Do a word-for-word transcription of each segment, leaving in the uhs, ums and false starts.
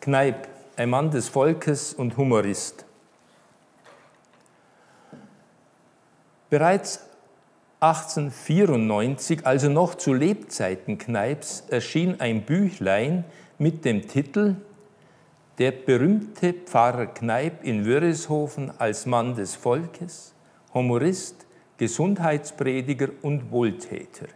Kneipp, ein Mann des Volkes und Humorist. Bereits achtzehnhundertvierundneunzig, also noch zu Lebzeiten Kneips, erschien ein Büchlein mit dem Titel Der berühmte Pfarrer Kneipp in Wörishofen als Mann des Volkes, Humorist, Gesundheitsprediger und Wohltäter.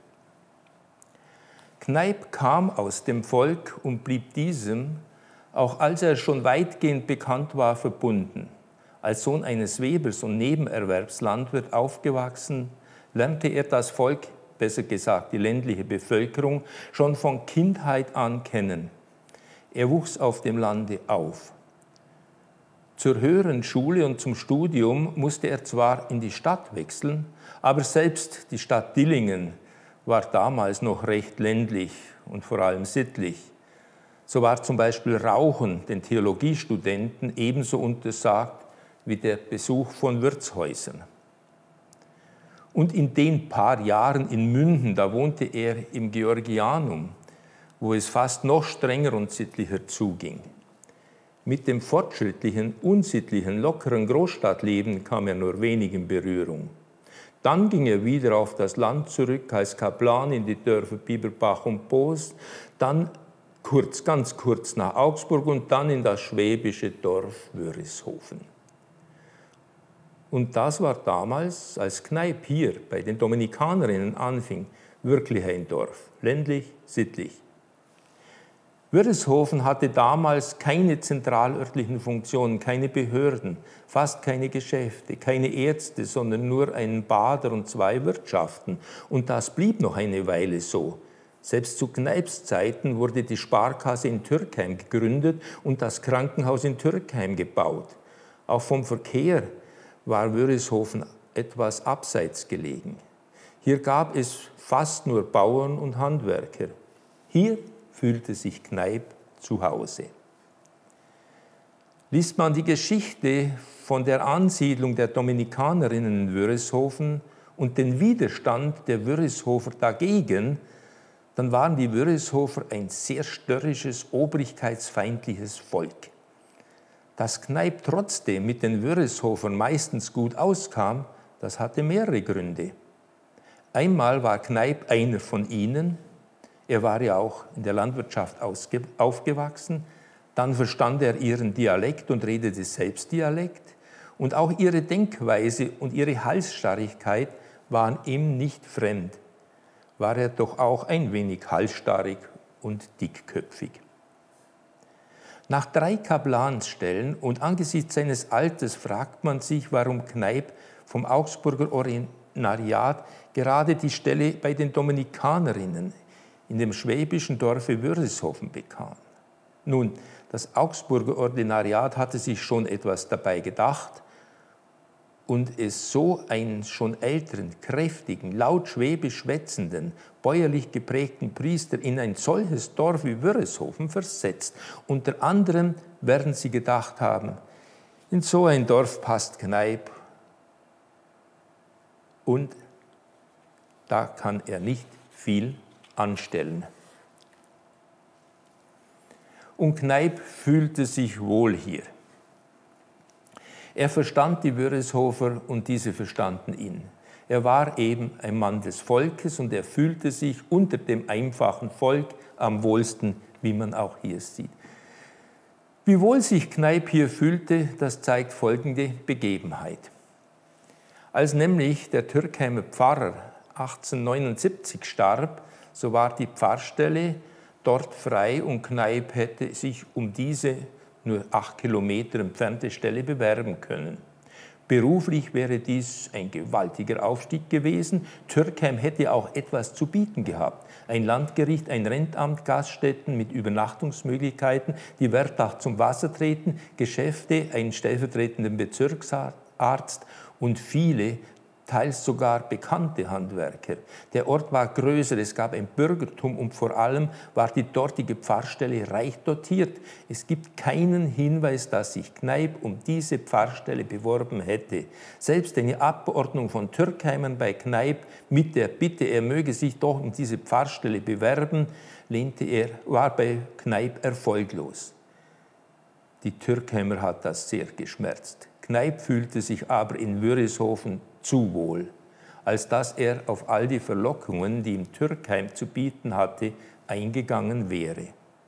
Kneipp kam aus dem Volk und blieb diesem, auch als er schon weitgehend bekannt war, verbunden. Als Sohn eines Webers und Nebenerwerbslandwirt aufgewachsen, lernte er das Volk, besser gesagt die ländliche Bevölkerung, schon von Kindheit an kennen. Er wuchs auf dem Lande auf. Zur höheren Schule und zum Studium musste er zwar in die Stadt wechseln, aber selbst die Stadt Dillingen war damals noch recht ländlich und vor allem sittlich. So war zum Beispiel Rauchen den Theologiestudenten ebenso untersagt wie der Besuch von Wirtshäusern. Und in den paar Jahren in Münden, da wohnte er im Georgianum, wo es fast noch strenger und sittlicher zuging. Mit dem fortschrittlichen, unsittlichen, lockeren Großstadtleben kam er nur wenig in Berührung. Dann ging er wieder auf das Land zurück als Kaplan in die Dörfer Bieberbach und Post, dann kurz, ganz kurz nach Augsburg und dann in das schwäbische Dorf Wörishofen. Und das war damals, als Kneipp hier bei den Dominikanerinnen anfing, wirklich ein Dorf, ländlich, sittlich. Wörishofen hatte damals keine zentralörtlichen Funktionen, keine Behörden, fast keine Geschäfte, keine Ärzte, sondern nur einen Bader und zwei Wirtschaften. Und das blieb noch eine Weile so. Selbst zu Kneipps Zeiten wurde die Sparkasse in Türkheim gegründet und das Krankenhaus in Türkheim gebaut. Auch vom Verkehr war Wörishofen etwas abseits gelegen. Hier gab es fast nur Bauern und Handwerker. Hier fühlte sich Kneipp zu Hause. Liest man die Geschichte von der Ansiedlung der Dominikanerinnen in Wörishofen und den Widerstand der Wörishofer dagegen, dann waren die Wörishofer ein sehr störrisches, obrigkeitsfeindliches Volk. Dass Kneipp trotzdem mit den Wörishofern meistens gut auskam, das hatte mehrere Gründe. Einmal war Kneipp einer von ihnen, er war ja auch in der Landwirtschaft aufgewachsen, dann verstand er ihren Dialekt und redete selbst Dialekt und auch ihre Denkweise und ihre Halsstarrigkeit waren ihm nicht fremd, war er doch auch ein wenig halsstarrig und dickköpfig. Nach drei Kaplansstellen und angesichts seines Alters fragt man sich, warum Kneipp vom Augsburger Ordinariat gerade die Stelle bei den Dominikanerinnen in dem schwäbischen Dorfe Wörishofen bekam. Nun, das Augsburger Ordinariat hatte sich schon etwas dabei gedacht und es so einen schon älteren, kräftigen, laut schwäbisch schwätzenden, bäuerlich geprägten Priester in ein solches Dorf wie Wörishofen versetzt. Unter anderem werden sie gedacht haben, in so ein Dorf passt Kneipp und da kann er nicht viel anstellen. Und Kneipp fühlte sich wohl hier. Er verstand die Wörishofer und diese verstanden ihn. Er war eben ein Mann des Volkes und er fühlte sich unter dem einfachen Volk am wohlsten, wie man auch hier sieht. Wie wohl sich Kneipp hier fühlte, das zeigt folgende Begebenheit. Als nämlich der Türkheimer Pfarrer achtzehnhundertneunundsiebzig starb, so war die Pfarrstelle dort frei und Kneipp hätte sich um diese nur acht Kilometer entfernte Stelle bewerben können. Beruflich wäre dies ein gewaltiger Aufstieg gewesen. Türkheim hätte auch etwas zu bieten gehabt. Ein Landgericht, ein Rentamt, Gaststätten mit Übernachtungsmöglichkeiten, die Wertach zum Wassertreten, Geschäfte, einen stellvertretenden Bezirksarzt und viele teils sogar bekannte Handwerker. Der Ort war größer, es gab ein Bürgertum und vor allem war die dortige Pfarrstelle reich dotiert. Es gibt keinen Hinweis, dass sich Kneipp um diese Pfarrstelle beworben hätte. Selbst eine Abordnung von Türkheimern bei Kneipp mit der Bitte, er möge sich doch um diese Pfarrstelle bewerben, lehnte er, war bei Kneipp erfolglos. Die Türkheimer hat das sehr geschmerzt. Kneipp fühlte sich aber in Wörishofen zu wohl, als dass er auf all die Verlockungen, die ihm Türkheim zu bieten hatte, eingegangen wäre.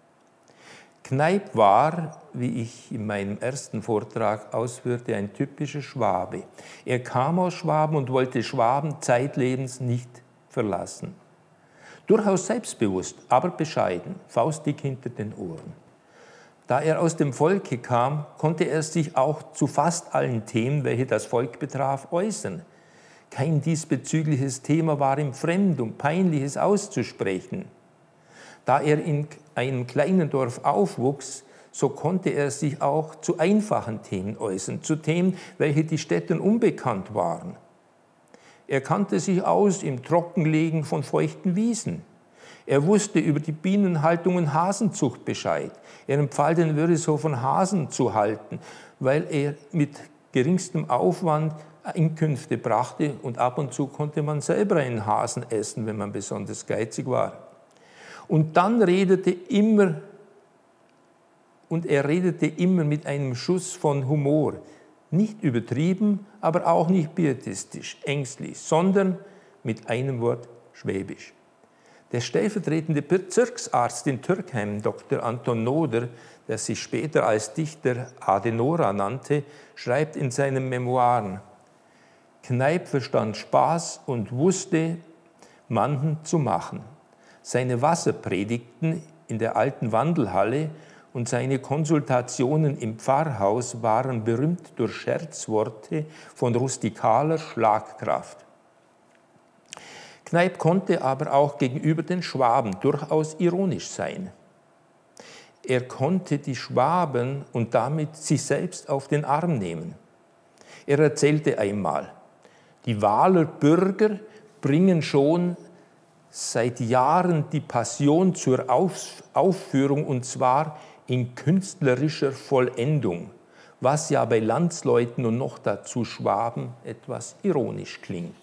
Kneipp war, wie ich in meinem ersten Vortrag ausführte, ein typischer Schwabe. Er kam aus Schwaben und wollte Schwaben zeitlebens nicht verlassen. Durchaus selbstbewusst, aber bescheiden, faustdick hinter den Ohren. Da er aus dem Volke kam, konnte er sich auch zu fast allen Themen, welche das Volk betraf, äußern. Kein diesbezügliches Thema war ihm fremd und Peinliches auszusprechen. Da er in einem kleinen Dorf aufwuchs, so konnte er sich auch zu einfachen Themen äußern, zu Themen, welche die Städtern unbekannt waren. Er kannte sich aus im Trockenlegen von feuchten Wiesen. Er wusste über die Bienenhaltung und Hasenzucht Bescheid. Er empfahl den Wörishofern Hasen zu halten, weil er mit geringstem Aufwand Einkünfte brachte und ab und zu konnte man selber einen Hasen essen, wenn man besonders geizig war. Und dann redete immer, und er redete immer mit einem Schuss von Humor, nicht übertrieben, aber auch nicht pietistisch, ängstlich, sondern mit einem Wort schwäbisch. Der stellvertretende Bezirksarzt in Türkheim, Doktor Anton Noder, der sich später als Dichter Adenora nannte, schreibt in seinen Memoiren: Kneipp verstand Spaß und wusste, manchen zu machen. Seine Wasserpredigten in der alten Wandelhalle und seine Konsultationen im Pfarrhaus waren berühmt durch Scherzworte von rustikaler Schlagkraft. Kneipp konnte aber auch gegenüber den Schwaben durchaus ironisch sein. Er konnte die Schwaben und damit sich selbst auf den Arm nehmen. Er erzählte einmal: Die Waaler Bürger bringen schon seit Jahren die Passion zur Aufführung, und zwar in künstlerischer Vollendung, was ja bei Landsleuten und noch dazu Schwaben etwas ironisch klingt.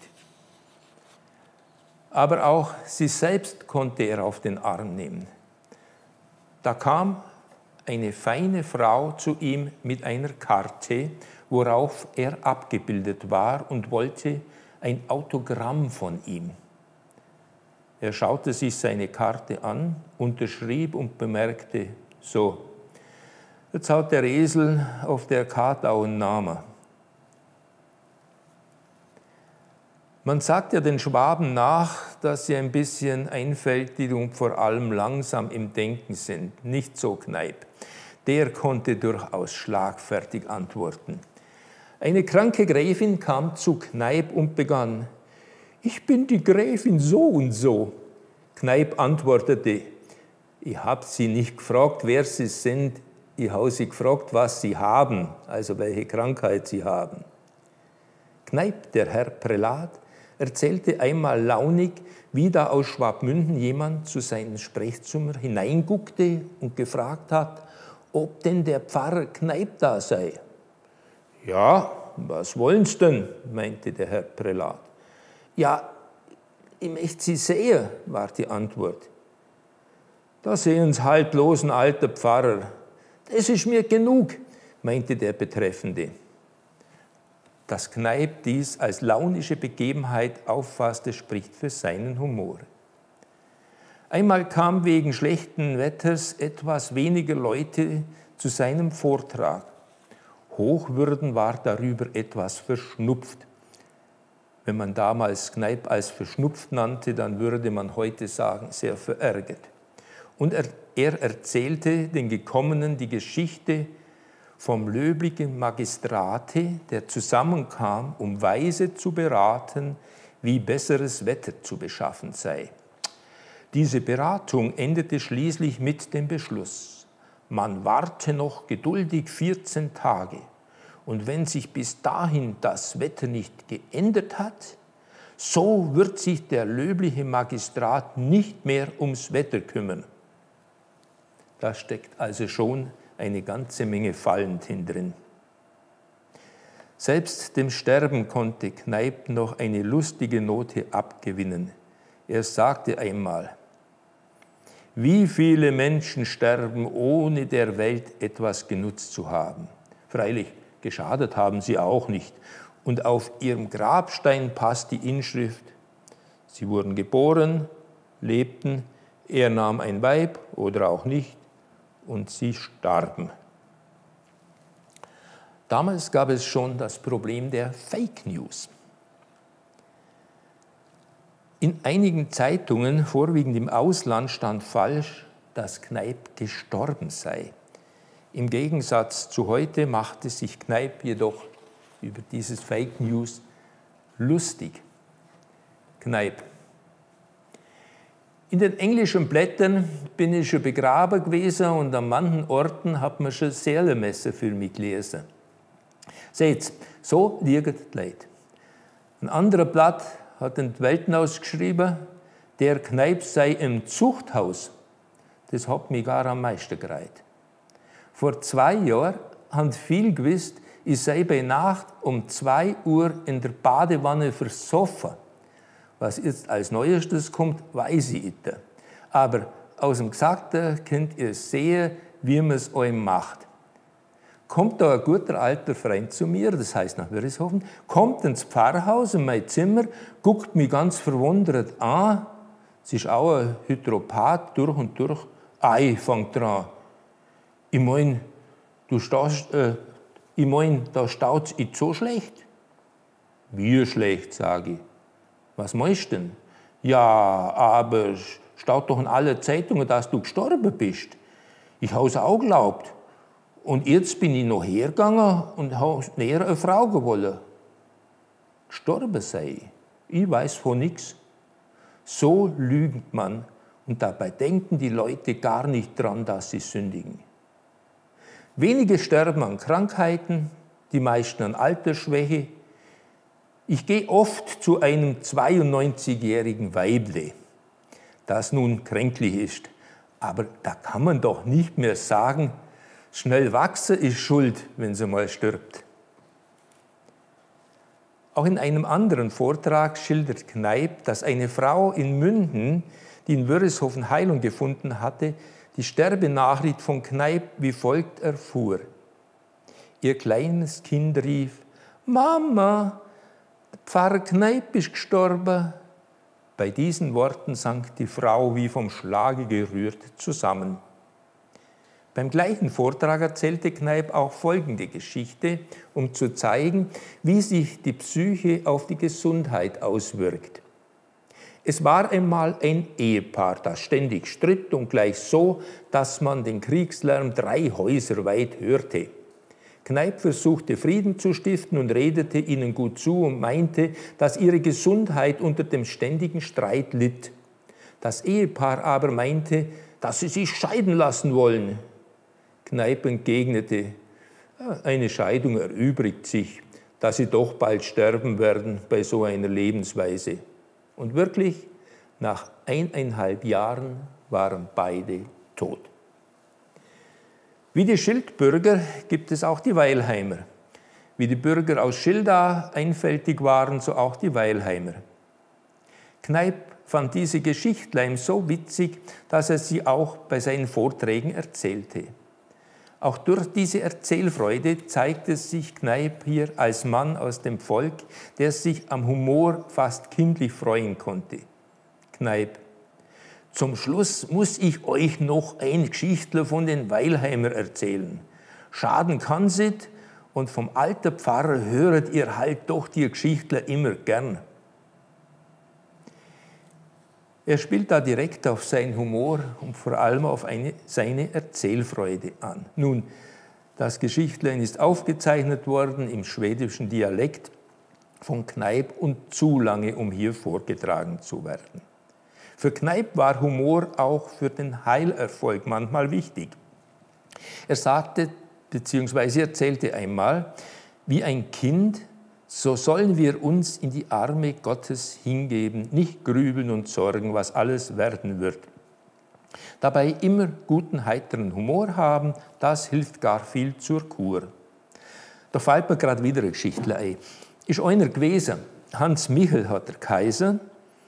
Aber auch sich selbst konnte er auf den Arm nehmen. Da kam eine feine Frau zu ihm mit einer Karte, worauf er abgebildet war, und wollte ein Autogramm von ihm. Er schaute sich seine Karte an, unterschrieb und bemerkte: So, jetzt hat der Esel auf der Karte auch einen Namen. Man sagt ja den Schwaben nach, dass sie ein bisschen einfältig und vor allem langsam im Denken sind. Nicht so Kneipp. Der konnte durchaus schlagfertig antworten. Eine kranke Gräfin kam zu Kneipp und begann: Ich bin die Gräfin so und so. Kneipp antwortete: Ich habe Sie nicht gefragt, wer Sie sind. Ich habe Sie gefragt, was Sie haben, also welche Krankheit Sie haben. Kneipp, der Herr Prälat, erzählte einmal launig, wie da aus Schwabmünden jemand zu seinem Sprechzimmer hineinguckte und gefragt hat, ob denn der Pfarrer Kneipp da sei. Ja, was wollen's denn, meinte der Herr Prälat. Ja, ich möchte Sie sehen, war die Antwort. Da sehen Sie halt bloß ein alter Pfarrer. Das ist mir genug, meinte der Betreffende. Dass Kneipp dies als launische Begebenheit auffasste, spricht für seinen Humor. Einmal kam wegen schlechten Wetters etwas weniger Leute zu seinem Vortrag. Hochwürden war darüber etwas verschnupft. Wenn man damals Kneipp als verschnupft nannte, dann würde man heute sagen, sehr verärgert. Und er, er erzählte den Gekommenen die Geschichte vom löbligen Magistrate, der zusammenkam, um weise zu beraten, wie besseres Wetter zu beschaffen sei. Diese Beratung endete schließlich mit dem Beschluss: Man warte noch geduldig vierzehn Tage, und wenn sich bis dahin das Wetter nicht geändert hat, so wird sich der löbliche Magistrat nicht mehr ums Wetter kümmern. Da steckt also schon eine ganze Menge Fallen drin. Selbst dem Sterben konnte Kneipp noch eine lustige Note abgewinnen. Er sagte einmal: Wie viele Menschen sterben, ohne der Welt etwas genutzt zu haben. Freilich, geschadet haben sie auch nicht. Und auf ihrem Grabstein passt die Inschrift: Sie wurden geboren, lebten, er nahm ein Weib oder auch nicht, und sie starben. Damals gab es schon das Problem der Fake News. In einigen Zeitungen, vorwiegend im Ausland, stand falsch, dass Kneipp gestorben sei. Im Gegensatz zu heute machte sich Kneipp jedoch über dieses Fake News lustig. Kneipp. In den englischen Blättern bin ich schon begraben gewesen und an manchen Orten hat man schon Seelenmesse für mich gelesen. Seht, so liegen die Leute. Ein anderer Blatt hat in die Welt ausgeschrieben, der Kneipp sei im Zuchthaus. Das hat mich gar am meisten gereiht. Vor zwei Jahren haben viele gewusst, ich sei bei Nacht um zwei Uhr in der Badewanne versoffen. Was jetzt als Neuestes kommt, weiß ich nicht. Aber aus dem Gesagten könnt ihr sehen, wie man es euch macht. Kommt da ein guter alter Freund zu mir, das heißt nach Wörishofen, kommt ins Pfarrhaus in mein Zimmer, guckt mich ganz verwundert an. Sie ist auch ein Hydropath durch und durch. Ei, fängt dran. Ich mein, du stehst, äh, ich mein, da staut's nicht so schlecht. Wie schlecht, sage ich. Was meinst du denn? Ja, aber staut doch in alle Zeitungen, dass du gestorben bist. Ich habe es auch geglaubt. Und jetzt bin ich noch hergegangen und habe näher eine Frau gewollt. Gestorben sei ich. Ich weiß von nichts. So lügt man und dabei denken die Leute gar nicht dran, dass sie sündigen. Wenige sterben an Krankheiten, die meisten an Altersschwäche. Ich gehe oft zu einem zweiundneunzigjährigen Weible, das nun kränklich ist. Aber da kann man doch nicht mehr sagen, schnell wachsen ist schuld, wenn sie mal stirbt. Auch in einem anderen Vortrag schildert Kneipp, dass eine Frau in Münden, die in Wörishofen Heilung gefunden hatte, die Sterbenachricht von Kneipp wie folgt erfuhr. Ihr kleines Kind rief: Mama, der Pfarrer Kneipp ist gestorben. Bei diesen Worten sank die Frau wie vom Schlage gerührt zusammen. Beim gleichen Vortrag erzählte Kneipp auch folgende Geschichte, um zu zeigen, wie sich die Psyche auf die Gesundheit auswirkt. Es war einmal ein Ehepaar, das ständig stritt und gleich so, dass man den Kriegslärm drei Häuser weit hörte. Kneipp versuchte Frieden zu stiften und redete ihnen gut zu und meinte, dass ihre Gesundheit unter dem ständigen Streit litt. Das Ehepaar aber meinte, dass sie sich scheiden lassen wollen. Kneipp entgegnete, eine Scheidung erübrigt sich, dass sie doch bald sterben werden bei so einer Lebensweise. Und wirklich, nach eineinhalb Jahren waren beide tot. Wie die Schildbürger gibt es auch die Weilheimer. Wie die Bürger aus Schilda einfältig waren, so auch die Weilheimer. Kneipp fand diese Geschichtlein so witzig, dass er sie auch bei seinen Vorträgen erzählte. Auch durch diese Erzählfreude zeigte sich Kneipp hier als Mann aus dem Volk, der sich am Humor fast kindlich freuen konnte. Kneipp: Zum Schluss muss ich euch noch ein Geschichtler von den Weilheimer erzählen. Schaden kann sie und vom alten Pfarrer höret ihr halt doch die Geschichtler immer gern. Er spielt da direkt auf seinen Humor und vor allem auf eine, seine Erzählfreude an. Nun, das Geschichtlein ist aufgezeichnet worden im schwedischen Dialekt von Kneipp und zu lange, um hier vorgetragen zu werden. Für Kneipp war Humor auch für den Heilerfolg manchmal wichtig. Er sagte bzw. erzählte einmal, wie ein Kind, so sollen wir uns in die Arme Gottes hingeben, nicht grübeln und sorgen, was alles werden wird. Dabei immer guten, heiteren Humor haben, das hilft gar viel zur Kur. Da fällt mir gerade wieder eine Geschichte ein. Ist einer gewesen, Hans Michel hat der Kaiser,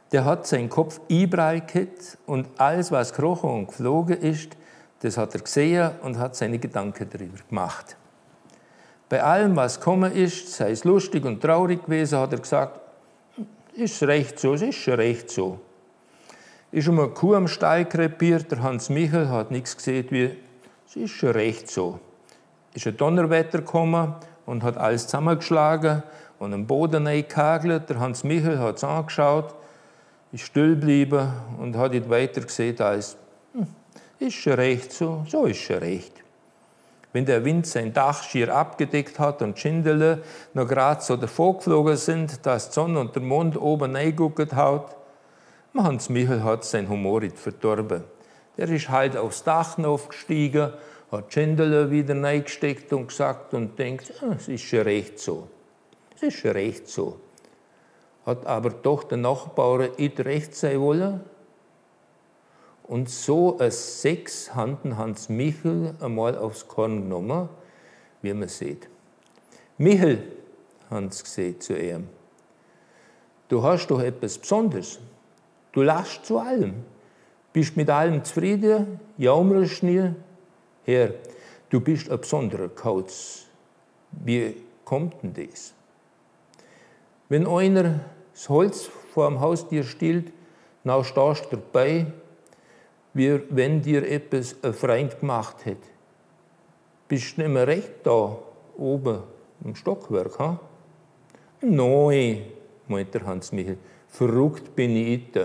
der hat seinen Kopf einbreit und alles, was gekrochen und geflogen ist, das hat er gesehen und hat seine Gedanken darüber gemacht. Bei allem, was gekommen ist, sei es lustig und traurig gewesen, hat er gesagt, ist recht so, es ist schon recht so. Ist um eine Kuh am Stall krepiert, der Hans Michel hat nichts gesehen wie, es ist schon recht so. Ist ein Donnerwetter gekommen und hat alles zusammengeschlagen und am Boden reingekagelt. Der Hans Michel hat es angeschaut, ist still geblieben und hat nicht weiter gesehen als, hm, ist schon recht so, so ist schon recht. Wenn der Wind sein Dach schier abgedeckt hat und die Schindele noch gerade so davor geflogen sind, dass die Sonne und der Mond oben reingeguckt hat, Hans Michel hat sein Humor nicht verdorben. Der ist halt aufs Dach aufgestiegen, hat die Schindele wieder reingesteckt und gesagt und denkt, ah, es ist schon recht so. Es ist schon recht so. Hat aber doch der Nachbar nicht recht sein wollen. Und so ein sechs Handen Hans Michel einmal aufs Korn genommen, wie man sieht. Michel, Hans gesagt zu ihm, du hast doch etwas Besonderes. Du lachst zu allem, bist mit allem zufrieden, jammerst nie. Herr, du bist ein besonderer Kauz. Wie kommt denn das? Wenn einer das Holz vor dem Haus dir stiehlt, dann stehst du dabei, wie wenn dir etwas ein Freund gemacht hätte. Bist du nicht mehr recht da oben im Stockwerk? Ha? Nein, meint der Hans Michel, verrückt bin ich nicht.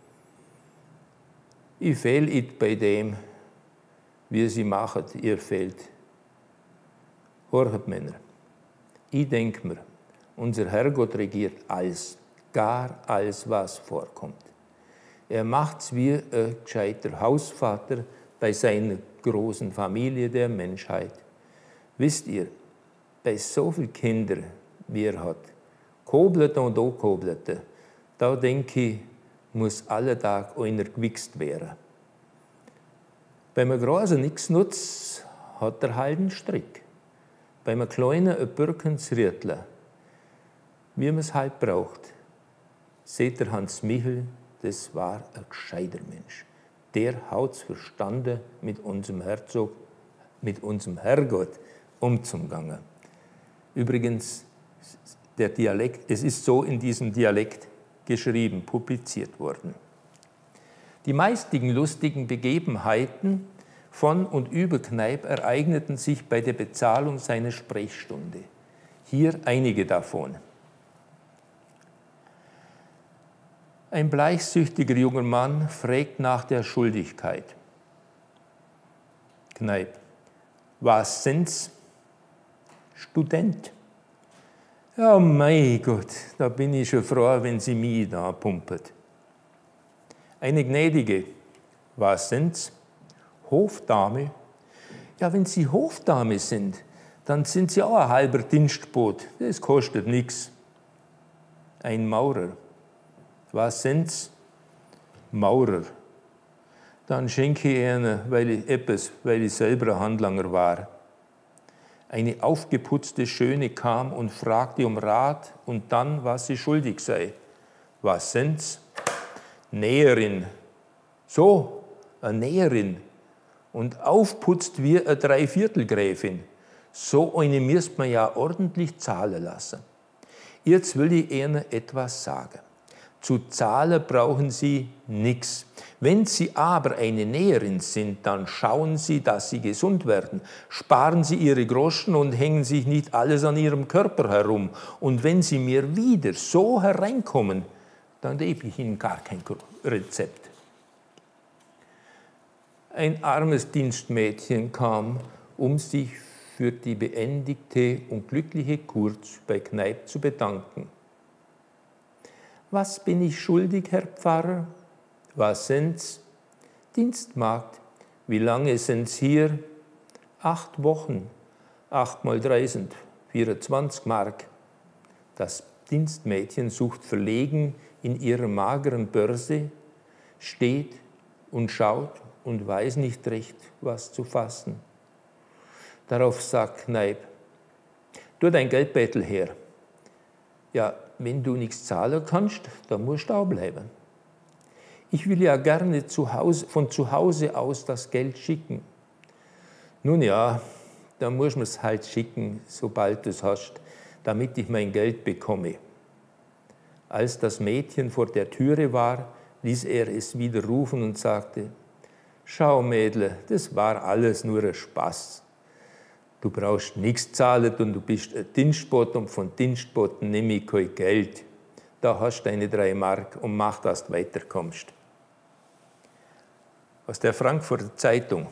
Ich fehl nicht bei dem, wie sie machen, ihr fehlt. Horcht, Männer, ich denke mir, unser Herrgott regiert alles, gar alles, was vorkommt. Er macht's wie ein gescheiter Hausvater bei seiner großen Familie der Menschheit. Wisst ihr, bei so vielen Kindern, wie er hat, Koblete und Okoblete, da denke ich, muss alle Tag einer gewichst werden. Beim Großen nichts nutzt, hat er halt einen Strick. Beim Kleinen ein Birkensriedle, wie man es halt braucht. Seht der Hans Michel, das war ein gescheiter Mensch. Der hat's verstanden, mit unserem Herzog, mit unserem Herrgott umzugehen. Übrigens, der Dialekt, es ist so in diesem Dialekt geschrieben, publiziert worden. Die meisten lustigen Begebenheiten von und über Kneipp ereigneten sich bei der Bezahlung seiner Sprechstunde. Hier einige davon. Ein bleichsüchtiger junger Mann fragt nach der Schuldigkeit. Kneipp: Was sind's? Student. Ja, mein Gott, da bin ich schon froh, wenn Sie mich da pumpet. Eine Gnädige. Was sind's? Hofdame. Ja, wenn Sie Hofdame sind, dann sind Sie auch ein halber Dienstboot. Das kostet nichts. Ein Maurer. Was sind's? Maurer. Dann schenke ich Ihnen, weil ich etwas, weil ich selber ein Handlanger war. Eine aufgeputzte Schöne kam und fragte um Rat und dann, was sie schuldig sei. Was sind's? Näherin. So, eine Näherin. Und aufputzt wie eine Dreiviertelgräfin. So eine müsste man ja ordentlich zahlen lassen. Jetzt will ich Ihnen etwas sagen. Zu zahlen brauchen Sie nichts. Wenn Sie aber eine Näherin sind, dann schauen Sie, dass Sie gesund werden. Sparen Sie Ihre Groschen und hängen sich nicht alles an Ihrem Körper herum. Und wenn Sie mir wieder so hereinkommen, dann gebe ich Ihnen gar kein Rezept. Ein armes Dienstmädchen kam, um sich für die beendigte und glückliche Kur bei Kneipp zu bedanken. Was bin ich schuldig, Herr Pfarrer? Was sind's? Dienstmagd. Wie lange sind's hier? Acht Wochen. Acht mal drei sind vierundzwanzig Mark. Das Dienstmädchen sucht verlegen in ihrer mageren Börse, steht und schaut und weiß nicht recht, was zu fassen. Darauf sagt Kneipp: Tu dein Geldbeutel her. Ja, wenn du nichts zahlen kannst, dann musst du auch bleiben. Ich will ja gerne zu Hause, von zu Hause aus das Geld schicken. Nun ja, da muss man es halt schicken, sobald du es hast, damit ich mein Geld bekomme. Als das Mädchen vor der Türe war, ließ er es wieder rufen und sagte, schau Mädle, das war alles nur ein Spaß. Du brauchst nichts zahlen und du bist ein Dienstbot und von Dienstboten nehme ich kein Geld. Da hast du deine drei Mark und mach, dass du weiterkommst. Aus der Frankfurter Zeitung.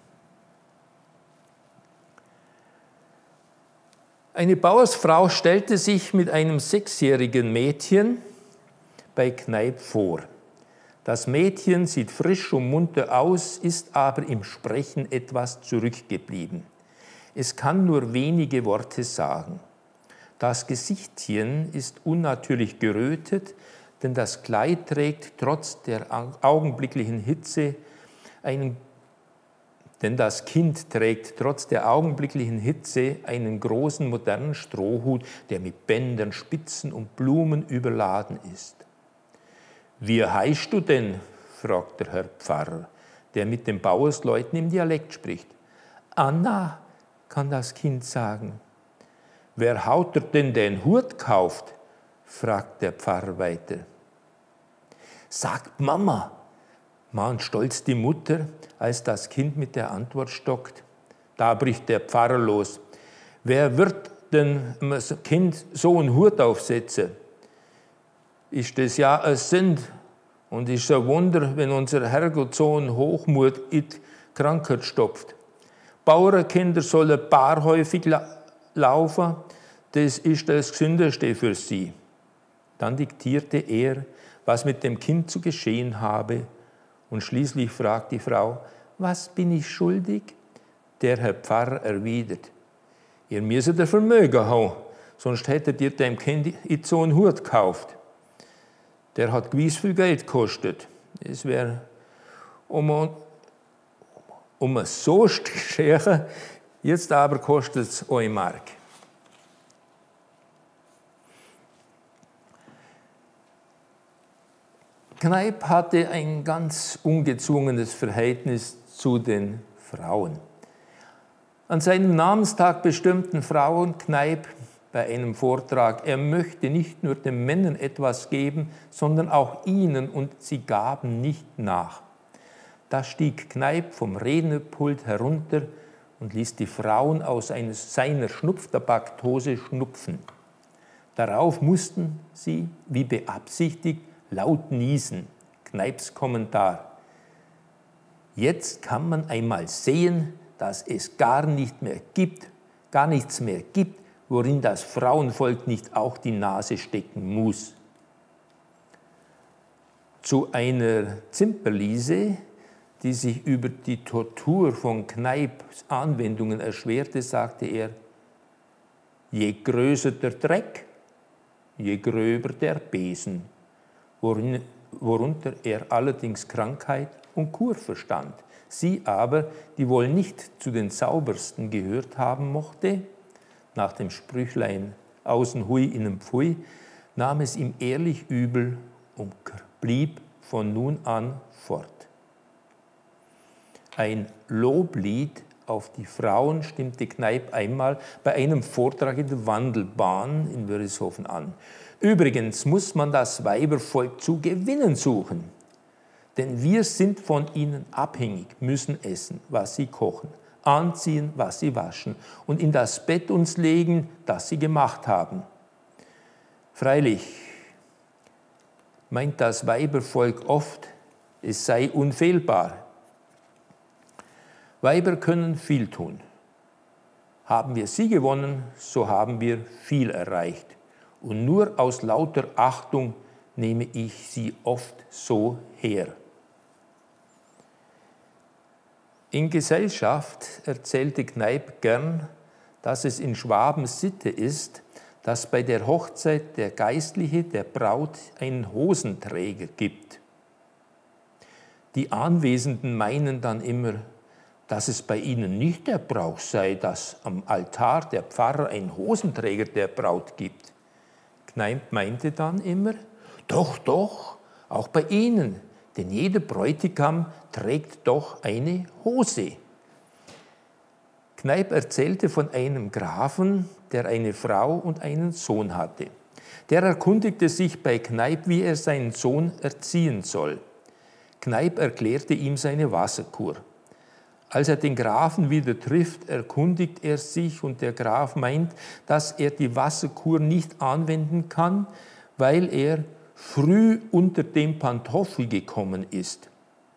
Eine Bauersfrau stellte sich mit einem sechsjährigen Mädchen bei Kneipp vor. Das Mädchen sieht frisch und munter aus, ist aber im Sprechen etwas zurückgeblieben. Es kann nur wenige Worte sagen. Das Gesichtchen ist unnatürlich gerötet, denn das Kleid trägt trotz der augenblicklichen Hitze einen, denn das Kind trägt trotz der augenblicklichen Hitze einen großen modernen Strohhut, der mit Bändern, Spitzen und Blumen überladen ist. »Wie heißt du denn?« fragt der Herr Pfarrer, der mit den Bauersleuten im Dialekt spricht. »Anna«, kann das Kind sagen. »Wer haut dir denn den Hut kauft?« fragt der Pfarrer weiter. »Sagt Mama«, mahnt stolz die Mutter, als das Kind mit der Antwort stockt. Da bricht der Pfarrer los. »Wer wird denn dem Kind so einen Hut aufsetzen? Ist das ja ein Sünd und ist ein Wunder, wenn unser Herrgott so einen Hochmut in die Krankheit stopft. Bauernkinder sollen barhäufig la laufen, das ist das Gesündeste für sie.« Dann diktierte er, was mit dem Kind zu geschehen habe, und schließlich fragt die Frau, was bin ich schuldig? Der Herr Pfarrer erwidert, ihr müsst ein Vermögen haben, sonst hättet ihr dem Kind so einen Hut gekauft. Der hat gewiss viel Geld gekostet. Es wäre um Um es so zu scheren, jetzt aber kostet es eine Mark. Kneipp hatte ein ganz ungezwungenes Verhältnis zu den Frauen. An seinem Namenstag bestimmten Frauen Kneipp bei einem Vortrag, er möchte nicht nur den Männern etwas geben, sondern auch ihnen, und sie gaben nicht nach. Da stieg Kneipp vom Rednerpult herunter und ließ die Frauen aus einer, seiner Schnupftabaktose schnupfen. Darauf mussten sie, wie beabsichtigt, laut niesen. Kneipps Kommentar. Jetzt kann man einmal sehen, dass es gar nicht mehr gibt, gar nichts mehr gibt, worin das Frauenvolk nicht auch die Nase stecken muss. Zu einer Zimperliese, die sich über die Tortur von Kneipps Anwendungen erschwerte, sagte er, je größer der Dreck, je gröber der Besen, worin, worunter er allerdings Krankheit und Kur verstand. Sie aber, die wohl nicht zu den saubersten gehört haben mochte, nach dem Sprüchlein außen hui innen pfui, nahm es ihm ehrlich übel und blieb von nun an fort. Ein Loblied auf die Frauen stimmte Kneipp einmal bei einem Vortrag in der Wandelbahn in Wörishofen an. Übrigens muss man das Weibervolk zu gewinnen suchen, denn wir sind von ihnen abhängig, müssen essen, was sie kochen, anziehen, was sie waschen und in das Bett uns legen, das sie gemacht haben. Freilich meint das Weibervolk oft, es sei unfehlbar. Weiber können viel tun. Haben wir sie gewonnen, so haben wir viel erreicht. Und nur aus lauter Achtung nehme ich sie oft so her. In Gesellschaft erzählte Kneipp gern, dass es in Schwaben Sitte ist, dass bei der Hochzeit der Geistliche der Braut einen Hosenträger gibt. Die Anwesenden meinen dann immer, dass es bei ihnen nicht der Brauch sei, dass am Altar der Pfarrer einen Hosenträger der Braut gibt. Kneipp meinte dann immer, doch, doch, auch bei ihnen, denn jeder Bräutigam trägt doch eine Hose. Kneipp erzählte von einem Grafen, der eine Frau und einen Sohn hatte. Der erkundigte sich bei Kneipp, wie er seinen Sohn erziehen soll. Kneipp erklärte ihm seine Wasserkur. Als er den Grafen wieder trifft, erkundigt er sich und der Graf meint, dass er die Wasserkur nicht anwenden kann, weil er früh unter den Pantoffel gekommen ist.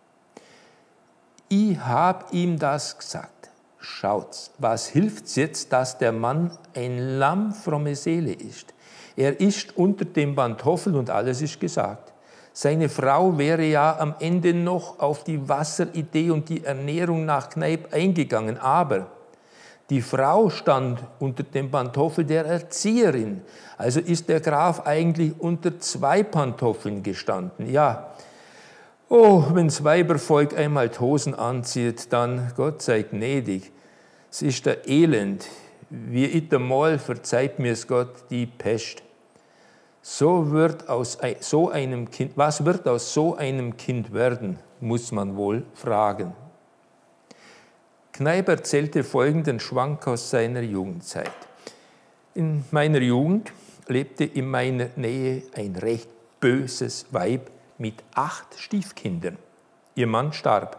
Ich hab ihm das gesagt. Schaut's, was hilft's jetzt, dass der Mann ein Lamm fromme Seele ist? Er ist unter dem Pantoffel und alles ist gesagt. Seine Frau wäre ja am Ende noch auf die Wasseridee und die Ernährung nach Kneipp eingegangen, aber die Frau stand unter dem Pantoffel der Erzieherin. Also ist der Graf eigentlich unter zwei Pantoffeln gestanden. Ja, oh, wenn's Weibervolk einmal die Hosen anzieht, dann, Gott sei gnädig, es ist der Elend, wie ich einmal, verzeiht mir's Gott, die Pest. So wird aus so einem Kind, was wird aus so einem Kind werden, muss man wohl fragen. Kneipp erzählte folgenden Schwank aus seiner Jugendzeit. In meiner Jugend lebte in meiner Nähe ein recht böses Weib mit acht Stiefkindern. Ihr Mann starb.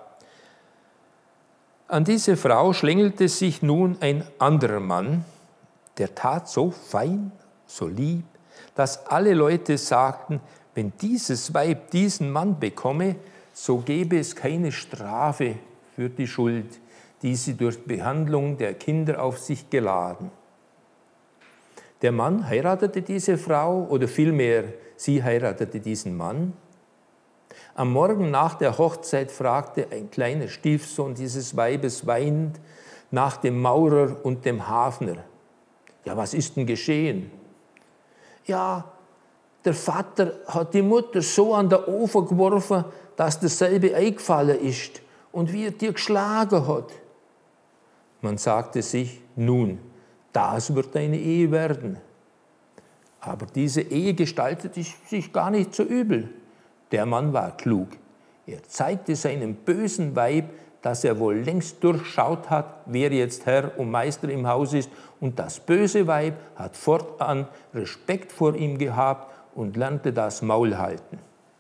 An diese Frau schlängelte sich nun ein anderer Mann, der tat so fein, so lieb, dass alle Leute sagten, wenn dieses Weib diesen Mann bekomme, so gebe es keine Strafe für die Schuld, die sie durch Behandlung der Kinder auf sich geladen. Der Mann heiratete diese Frau, oder vielmehr, sie heiratete diesen Mann. Am Morgen nach der Hochzeit fragte ein kleiner Stiefsohn dieses Weibes weinend nach dem Maurer und dem Hafner. Ja, was ist denn geschehen? Ja, der Vater hat die Mutter so an den Ofen geworfen, dass dasselbe eingefallen ist und wie er die geschlagen hat. Man sagte sich, nun, das wird eine Ehe werden. Aber diese Ehe gestaltete sich gar nicht so übel. Der Mann war klug. Er zeigte seinem bösen Weib, dass er wohl längst durchschaut hat, wer jetzt Herr und Meister im Haus ist. Und das böse Weib hat fortan Respekt vor ihm gehabt und lernte das Maul halten.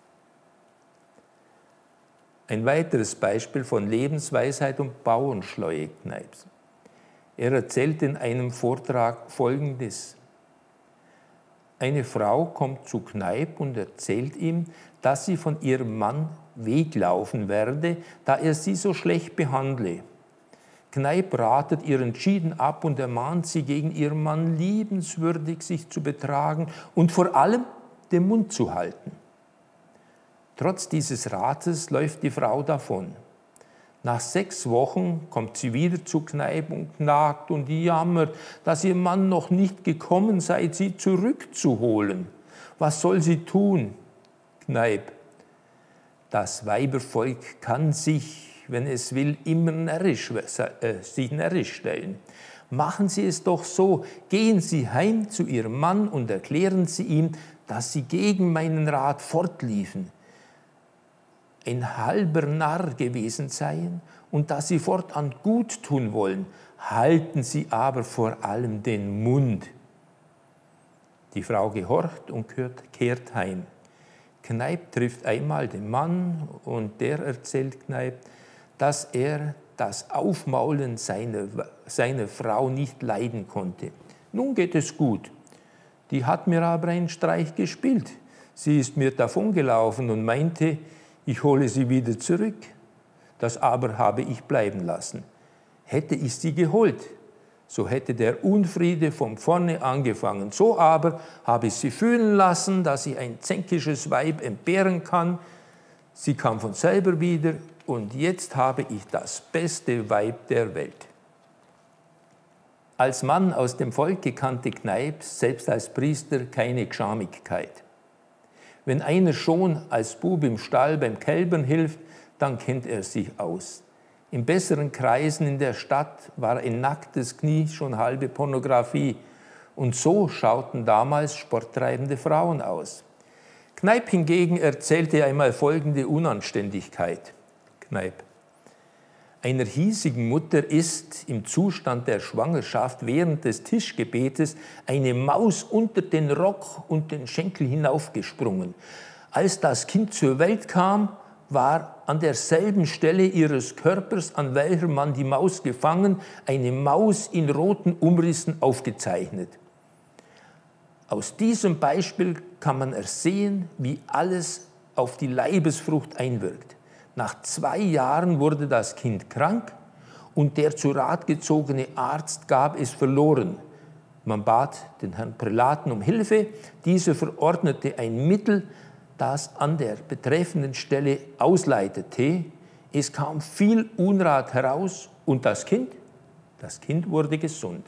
Ein weiteres Beispiel von Lebensweisheit und Bauernschleue Kneipps. Er erzählt in einem Vortrag Folgendes. Eine Frau kommt zu Kneipp und erzählt ihm, dass sie von ihrem Mann weglaufen werde, da er sie so schlecht behandle. Kneipp ratet ihr entschieden ab und ermahnt sie, gegen ihren Mann liebenswürdig sich zu betragen und vor allem den Mund zu halten. Trotz dieses Rates läuft die Frau davon. Nach sechs Wochen kommt sie wieder zu Kneipp und klagt und jammert, dass ihr Mann noch nicht gekommen sei, sie zurückzuholen. Was soll sie tun? Kneipp: Das Weibervolk kann sich, wenn es will, immer närrisch, äh, sich närrisch stellen. Machen Sie es doch so, gehen Sie heim zu Ihrem Mann und erklären Sie ihm, dass Sie gegen meinen Rat fortliefen, ein halber Narr gewesen seien und dass Sie fortan gut tun wollen, halten Sie aber vor allem den Mund. Die Frau gehorcht und kehrt heim. Kneipp trifft einmal den Mann und der erzählt Kneipp, dass er das Aufmaulen seiner, seiner Frau nicht leiden konnte. Nun geht es gut. Die hat mir aber einen Streich gespielt. Sie ist mir davongelaufen und meinte, ich hole sie wieder zurück. Das aber habe ich bleiben lassen. Hätte ich sie geholt, so hätte der Unfriede von vorne angefangen. So aber habe ich sie fühlen lassen, dass ich ein zänkisches Weib entbehren kann. Sie kam von selber wieder und jetzt habe ich das beste Weib der Welt. Als Mann aus dem Volk gekannte Kneipp, selbst als Priester, keine Gschamigkeit. Wenn einer schon als Bub im Stall beim Kälbern hilft, dann kennt er sich aus. In besseren Kreisen in der Stadt war ein nacktes Knie schon halbe Pornografie. Und so schauten damals sporttreibende Frauen aus. Kneipp hingegen erzählte einmal folgende Unanständigkeit. Kneipp: Einer hiesigen Mutter ist im Zustand der Schwangerschaft während des Tischgebetes eine Maus unter den Rock und den Schenkel hinaufgesprungen. Als das Kind zur Welt kam, war an derselben Stelle ihres Körpers, an welcher man die Maus gefangen, eine Maus in roten Umrissen aufgezeichnet. Aus diesem Beispiel kann man ersehen, wie alles auf die Leibesfrucht einwirkt. Nach zwei Jahren wurde das Kind krank und der zu Rat gezogene Arzt gab es verloren. Man bat den Herrn Prälaten um Hilfe. Dieser verordnete ein Mittel, das an der betreffenden Stelle ausleitete. Es kam viel Unrat heraus und das Kind, das Kind wurde gesund.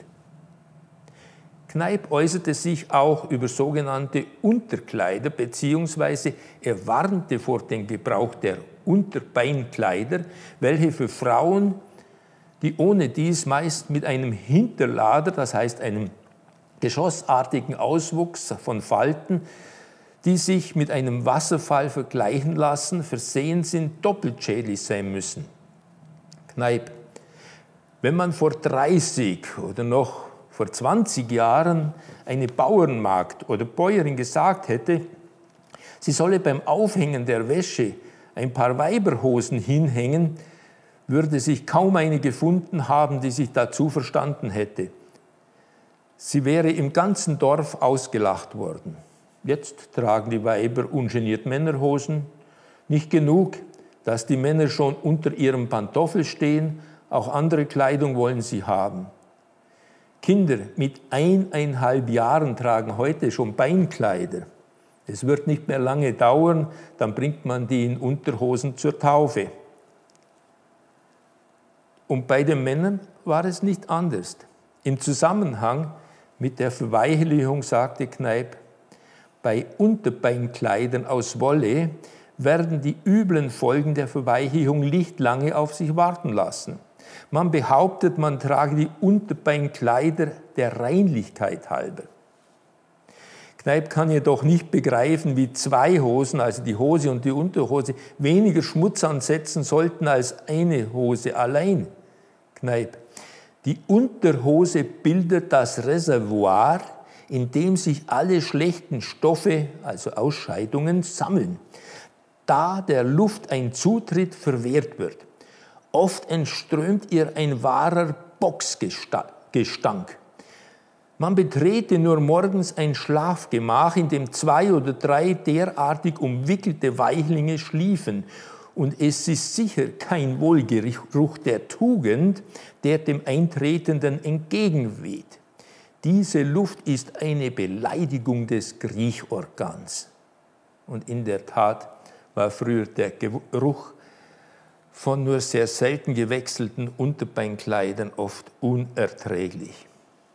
Kneipp äußerte sich auch über sogenannte Unterkleider, beziehungsweise er warnte vor dem Gebrauch der Unterbeinkleider, welche für Frauen, die ohne dies meist mit einem Hinterlader, das heißt einem geschossartigen Auswuchs von Falten, die sich mit einem Wasserfall vergleichen lassen, versehen sind, doppelt schädlich sein müssen. Kneipp: Wenn man vor dreißig oder noch vor zwanzig Jahren eine Bauernmagd oder Bäuerin gesagt hätte, sie solle beim Aufhängen der Wäsche ein paar Weiberhosen hinhängen, würde sich kaum eine gefunden haben, die sich dazu verstanden hätte. Sie wäre im ganzen Dorf ausgelacht worden. Jetzt tragen die Weiber ungeniert Männerhosen. Nicht genug, dass die Männer schon unter ihrem Pantoffel stehen, auch andere Kleidung wollen sie haben. Kinder mit eineinhalb Jahren tragen heute schon Beinkleider. Es wird nicht mehr lange dauern, dann bringt man die in Unterhosen zur Taufe. Und bei den Männern war es nicht anders. Im Zusammenhang mit der Verweichlichung sagte Kneipp: Bei Unterbeinkleidern aus Wolle werden die üblen Folgen der Verweichlichung nicht lange auf sich warten lassen. Man behauptet, man trage die Unterbeinkleider der Reinlichkeit halber. Kneipp kann jedoch nicht begreifen, wie zwei Hosen, also die Hose und die Unterhose, weniger Schmutz ansetzen sollten als eine Hose allein. Kneipp: Die Unterhose bildet das Reservoir, in dem sich alle schlechten Stoffe, also Ausscheidungen, sammeln, da der Luft ein Zutritt verwehrt wird. Oft entströmt ihr ein wahrer Boxgestank. Man betrete nur morgens ein Schlafgemach, in dem zwei oder drei derartig umwickelte Weichlinge schliefen. Und es ist sicher kein Wohlgeruch der Tugend, der dem Eintretenden entgegenweht. Diese Luft ist eine Beleidigung des Kriechorgans. Und in der Tat war früher der Geruch von nur sehr selten gewechselten Unterbeinkleidern oft unerträglich.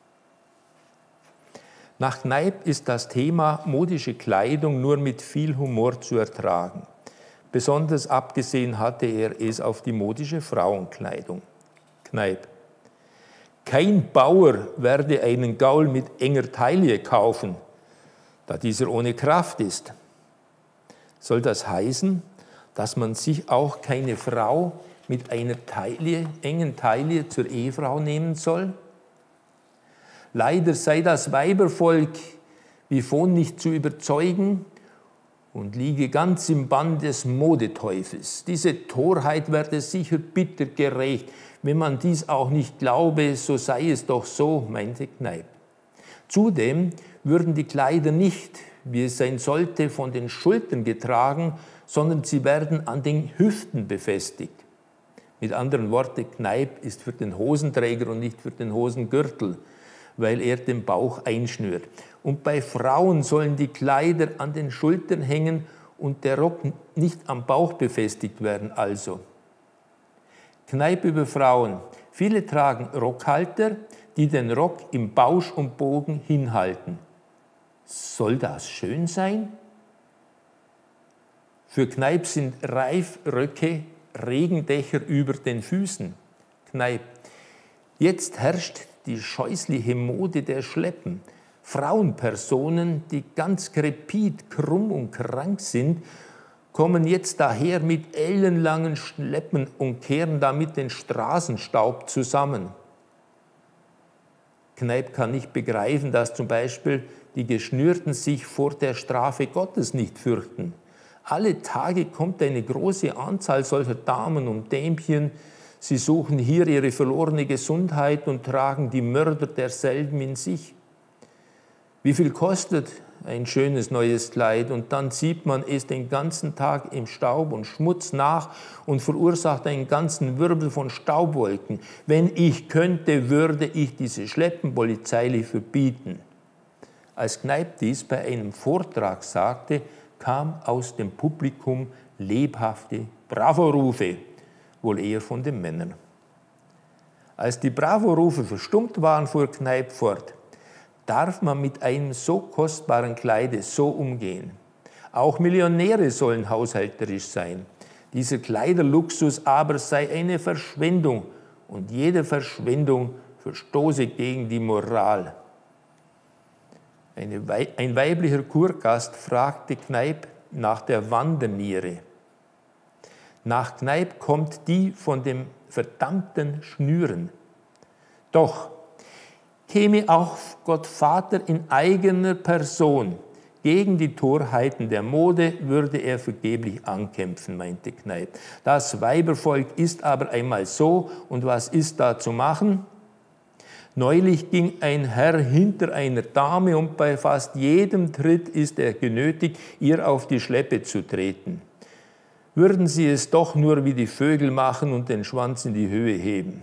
Nach Kneipp ist das Thema modische Kleidung nur mit viel Humor zu ertragen. Besonders abgesehen hatte er es auf die modische Frauenkleidung. Kneipp: Kein Bauer werde einen Gaul mit enger Taille kaufen, da dieser ohne Kraft ist. Soll das heißen, dass man sich auch keine Frau mit einer Taille, engen Taille zur Ehefrau nehmen soll? Leider sei das Weibervolk wie von nicht zu überzeugen und liege ganz im Bann des Modeteufels. Diese Torheit werde sicher bitter gerächt. Wenn man dies auch nicht glaube, so sei es doch so, meinte Kneipp. Zudem würden die Kleider nicht, wie es sein sollte, von den Schultern getragen, sondern sie werden an den Hüften befestigt. Mit anderen Worten, Kneipp ist für den Hosenträger und nicht für den Hosengürtel, weil er den Bauch einschnürt. Und bei Frauen sollen die Kleider an den Schultern hängen und der Rock nicht am Bauch befestigt werden also. Kneipp über Frauen. Viele tragen Rockhalter, die den Rock im Bausch und Bogen hinhalten. Soll das schön sein? Für Kneipp sind Reifröcke Regendächer über den Füßen. Kneipp: Jetzt herrscht die scheußliche Mode der Schleppen. Frauenpersonen, die ganz krepit, krumm und krank sind, kommen jetzt daher mit ellenlangen Schleppen und kehren damit den Straßenstaub zusammen. Kneipp kann nicht begreifen, dass zum Beispiel die Geschnürten sich vor der Strafe Gottes nicht fürchten. Alle Tage kommt eine große Anzahl solcher Damen und Dämchen. Sie suchen hier ihre verlorene Gesundheit und tragen die Mörder derselben in sich. Wie viel kostet ein schönes neues Kleid? Und dann sieht man es den ganzen Tag im Staub und Schmutz nach und verursacht einen ganzen Wirbel von Staubwolken. Wenn ich könnte, würde ich diese Schleppen polizeilich verbieten. Als Kneipp dies bei einem Vortrag sagte, kam aus dem Publikum lebhafte Bravo-Rufe, wohl eher von den Männern. Als die Bravo-Rufe verstummt waren, fuhr Kneipp fort: Darf man mit einem so kostbaren Kleide so umgehen? Auch Millionäre sollen haushälterisch sein. Dieser Kleiderluxus aber sei eine Verschwendung und jede Verschwendung verstoße gegen die Moral. Eine, ein weiblicher Kurgast fragte Kneipp nach der Wanderniere. Nach Kneipp kommt die von dem verdammten Schnüren. Doch käme auch Gott Vater in eigener Person gegen die Torheiten der Mode, würde er vergeblich ankämpfen, meinte Kneipp. Das Weibervolk ist aber einmal so, und was ist da zu machen? Neulich ging ein Herr hinter einer Dame und bei fast jedem Tritt ist er genötigt, ihr auf die Schleppe zu treten. Würden sie es doch nur wie die Vögel machen und den Schwanz in die Höhe heben.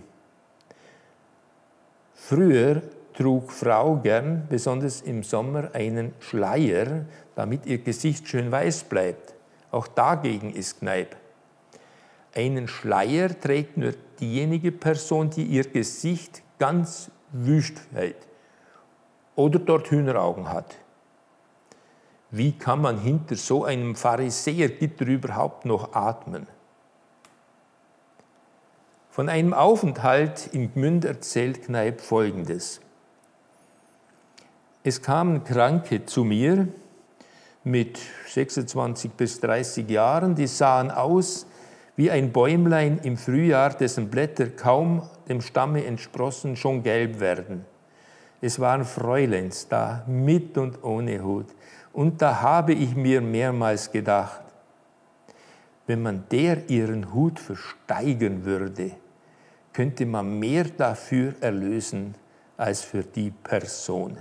Früher trug Frau gern, besonders im Sommer, einen Schleier, damit ihr Gesicht schön weiß bleibt. Auch dagegen ist Kneipp. Einen Schleier trägt nur diejenige Person, die ihr Gesicht ganz wüst hält oder dort Hühneraugen hat. Wie kann man hinter so einem Pharisäergitter überhaupt noch atmen? Von einem Aufenthalt in Gmünd erzählt Kneipp Folgendes. Es kamen Kranke zu mir mit sechsundzwanzig bis dreißig Jahren, die sahen aus wie ein Bäumlein im Frühjahr, dessen Blätter kaum dem Stamme entsprossen schon gelb werden. Es waren Fräuleins da, mit und ohne Hut. Und da habe ich mir mehrmals gedacht, wenn man der ihren Hut versteigern würde, könnte man mehr dafür erlösen als für die Person.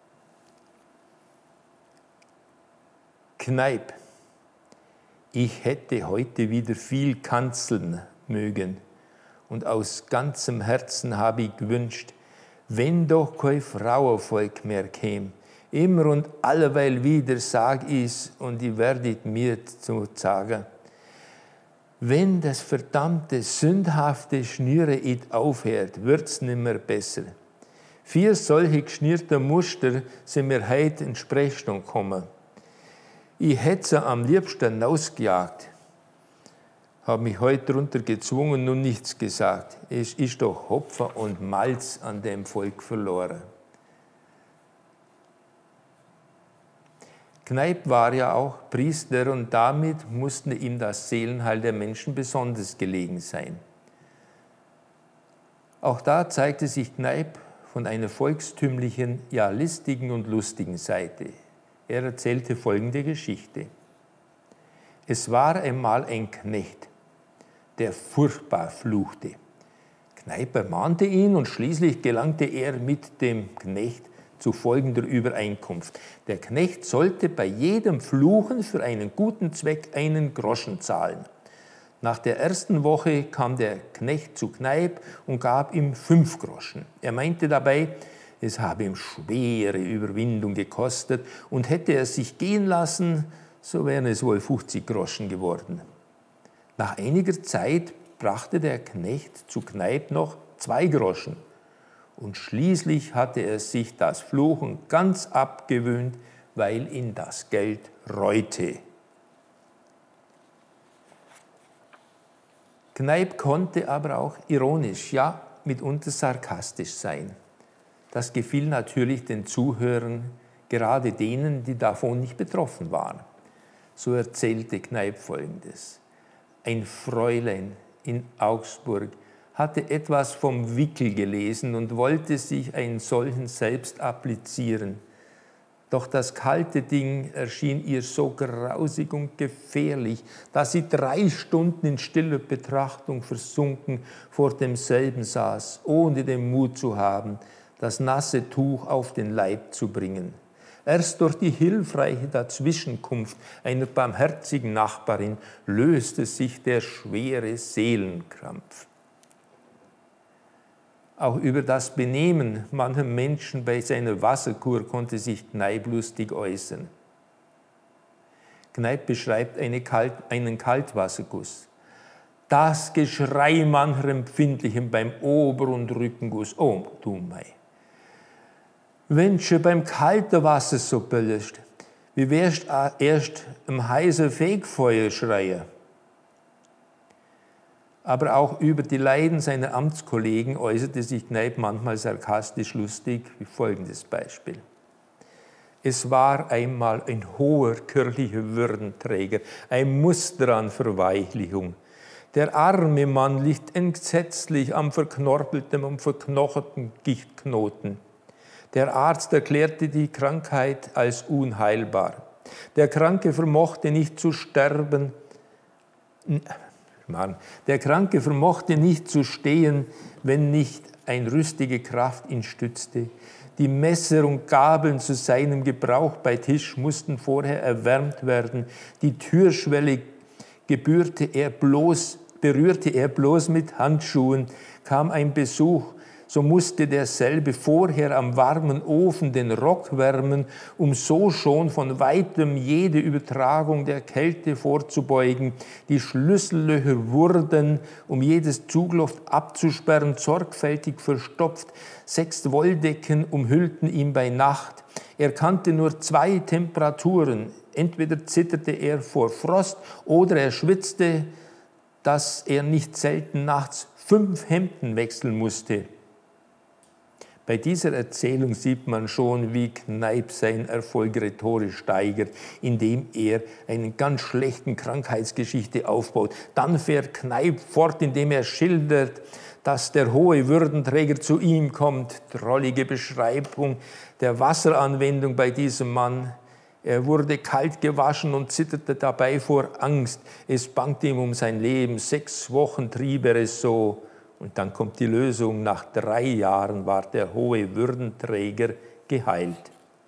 Kneipp. Ich hätte heute wieder viel kanzeln mögen und aus ganzem Herzen habe ich gewünscht, wenn doch kein Frauenvolk mehr käme. Immer und alleweil wieder sag ich's und ihr werdet mir zu sagen. Wenn das verdammte, sündhafte Schnüre it aufhört, wird's nimmer besser. Vier solche geschnürte Muster sind mir heute in Sprechstunde gekommen. Ich hätte sie am liebsten rausgejagt, habe mich heute drunter gezwungen und nichts gesagt. Es ist doch Hopfer und Malz an dem Volk verloren. Kneipp war ja auch Priester und damit musste ihm das Seelenheil der Menschen besonders gelegen sein. Auch da zeigte sich Kneipp von einer volkstümlichen, ja listigen und lustigen Seite. Er erzählte folgende Geschichte. Es war einmal ein Knecht, der furchtbar fluchte. Kneipp ermahnte ihn und schließlich gelangte er mit dem Knecht zu folgender Übereinkunft. Der Knecht sollte bei jedem Fluchen für einen guten Zweck einen Groschen zahlen. Nach der ersten Woche kam der Knecht zu Kneipp und gab ihm fünf Groschen. Er meinte dabei, es habe ihm schwere Überwindung gekostet und hätte er sich gehen lassen, so wären es wohl fünfzig Groschen geworden. Nach einiger Zeit brachte der Knecht zu Kneipp noch zwei Groschen. Und schließlich hatte er sich das Fluchen ganz abgewöhnt, weil ihn das Geld reute. Kneipp konnte aber auch ironisch, ja mitunter sarkastisch sein. Das gefiel natürlich den Zuhörern, gerade denen, die davon nicht betroffen waren. So erzählte Kneipp Folgendes. Ein Fräulein in Augsburg hatte etwas vom Wickel gelesen und wollte sich einen solchen selbst applizieren. Doch das kalte Ding erschien ihr so grausig und gefährlich, dass sie drei Stunden in stiller Betrachtung versunken vor demselben saß, ohne den Mut zu haben, das nasse Tuch auf den Leib zu bringen. Erst durch die hilfreiche Dazwischenkunft einer barmherzigen Nachbarin löste sich der schwere Seelenkrampf. Auch über das Benehmen mancher Menschen bei seiner Wasserkur konnte sich Kneipp lustig äußern. Kneipp beschreibt eine Kalt, einen Kaltwasserguss. Das Geschrei mancher Empfindlichen beim Ober- und Rückenguss. Oh, du mei. Wenn schon beim kalten Wasser so böllerst, wie wärst erst im heißen Fegfeuer schreien? Aber auch über die Leiden seiner Amtskollegen äußerte sich Kneipp manchmal sarkastisch lustig, wie folgendes Beispiel. Es war einmal ein hoher kirchlicher Würdenträger, ein Muster an Verweichlichung. Der arme Mann liegt entsetzlich am verknorpelten und verknocherten Gichtknoten. Der Arzt erklärte die Krankheit als unheilbar. Der Kranke vermochte nicht zu sterben, Mann. Der Kranke vermochte nicht zu stehen, wenn nicht eine rüstige Kraft ihn stützte. Die Messer und Gabeln zu seinem Gebrauch bei Tisch mussten vorher erwärmt werden. Die Türschwelle gebührte er bloß, berührte er bloß mit Handschuhen. Kam ein Besuch, so musste derselbe vorher am warmen Ofen den Rock wärmen, um so schon von weitem jede Übertragung der Kälte vorzubeugen. Die Schlüssellöcher wurden, um jedes Zugloch abzusperren, sorgfältig verstopft. Sechs Wolldecken umhüllten ihn bei Nacht. Er kannte nur zwei Temperaturen. Entweder zitterte er vor Frost oder er schwitzte, dass er nicht selten nachts fünf Hemden wechseln musste. Bei dieser Erzählung sieht man schon, wie Kneipp seinen Erfolg rhetorisch steigert, indem er eine ganz schlechte Krankheitsgeschichte aufbaut. Dann fährt Kneipp fort, indem er schildert, dass der hohe Würdenträger zu ihm kommt. Drollige Beschreibung der Wasseranwendung bei diesem Mann. Er wurde kalt gewaschen und zitterte dabei vor Angst. Es bangte ihm um sein Leben. Sechs Wochen trieb er es so. Und dann kommt die Lösung. Nach drei Jahren war der hohe Würdenträger geheilt.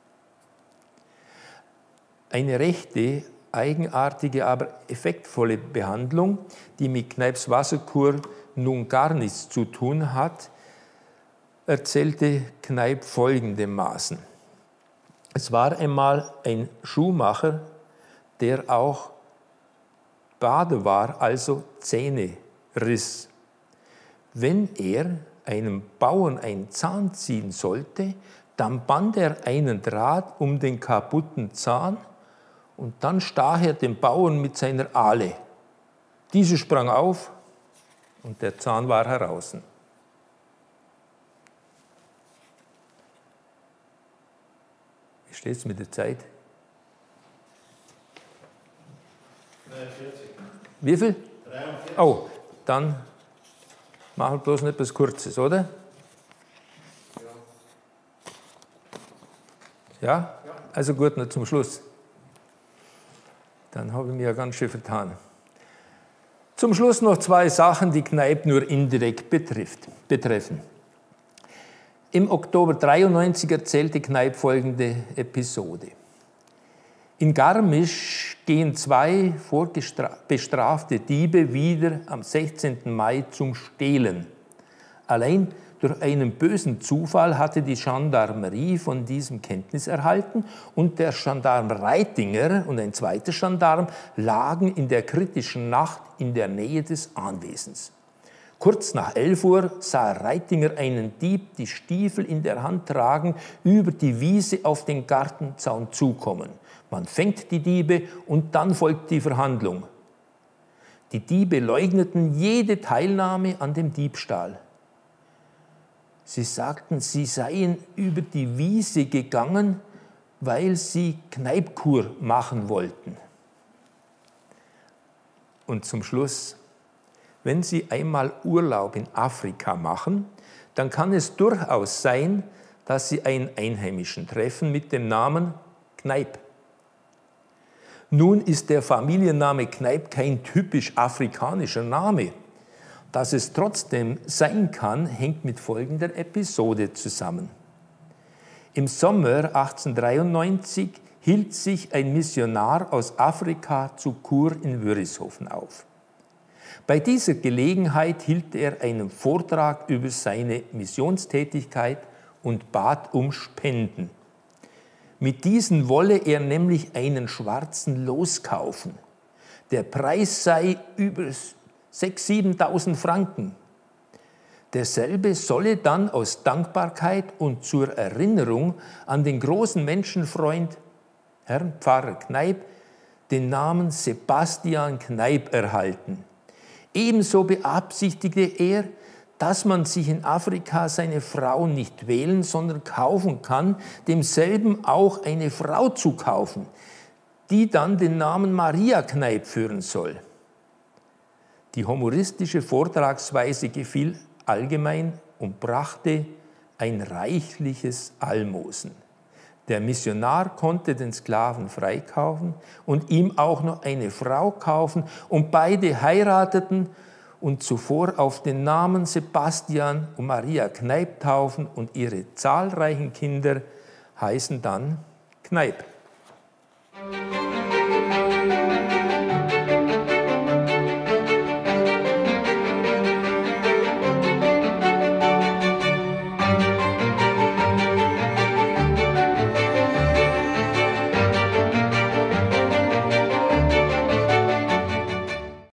Eine rechte, eigenartige, aber effektvolle Behandlung, die mit Kneipps Wasserkur nun gar nichts zu tun hat, erzählte Kneipp folgendermaßen. Es war einmal ein Schuhmacher, der auch Bade war, also Zähne riss. Wenn er einem Bauern einen Zahn ziehen sollte, dann band er einen Draht um den kaputten Zahn und dann stach er den Bauern mit seiner Ahle. Diese sprang auf und der Zahn war heraus. Wie steht es mit der Zeit? dreiundvierzig. Wie viel? dreiundvierzig. Oh, dann machen wir bloß noch etwas Kurzes, oder? Ja. Ja? Also gut, noch zum Schluss. Dann habe ich mich ja ganz schön vertan. Zum Schluss noch zwei Sachen, die Kneipp nur indirekt betrifft, betreffen. Im Oktober dreiundneunzig erzählte Kneipp folgende Episode. In Garmisch gehen zwei vorbestrafte Diebe wieder am sechzehnten Mai zum Stehlen. Allein durch einen bösen Zufall hatte die Gendarmerie von diesem Kenntnis erhalten und der Gendarm Reitinger und ein zweiter Gendarm lagen in der kritischen Nacht in der Nähe des Anwesens. Kurz nach elf Uhr sah Reitinger einen Dieb die Stiefel in der Hand tragen, über die Wiese auf den Gartenzaun zukommen. Man fängt die Diebe und dann folgt die Verhandlung. Die Diebe leugneten jede Teilnahme an dem Diebstahl. Sie sagten, sie seien über die Wiese gegangen, weil sie Kneipkur machen wollten. Und zum Schluss, wenn Sie einmal Urlaub in Afrika machen, dann kann es durchaus sein, dass Sie einen Einheimischen treffen mit dem Namen Kneip. Nun ist der Familienname Kneip kein typisch afrikanischer Name. Dass es trotzdem sein kann, hängt mit folgender Episode zusammen. Im Sommer achtzehnhundertdreiundneunzig hielt sich ein Missionar aus Afrika zu Chur in Wörishofen auf. Bei dieser Gelegenheit hielt er einen Vortrag über seine Missionstätigkeit und bat um Spenden. Mit diesen wolle er nämlich einen Schwarzen loskaufen. Der Preis sei über sechstausend, siebentausend Franken. Derselbe solle dann aus Dankbarkeit und zur Erinnerung an den großen Menschenfreund, Herrn Pfarrer Kneip, den Namen Sebastian Kneip erhalten. Ebenso beabsichtigte er, dass man sich in Afrika seine Frau nicht wählen, sondern kaufen kann, demselben auch eine Frau zu kaufen, die dann den Namen Maria Kneip führen soll. Die humoristische Vortragsweise gefiel allgemein und brachte ein reichliches Almosen. Der Missionar konnte den Sklaven freikaufen und ihm auch noch eine Frau kaufen, und beide heirateten und zuvor auf den Namen Sebastian und Maria Kneip taufen, und ihre zahlreichen Kinder heißen dann Kneip.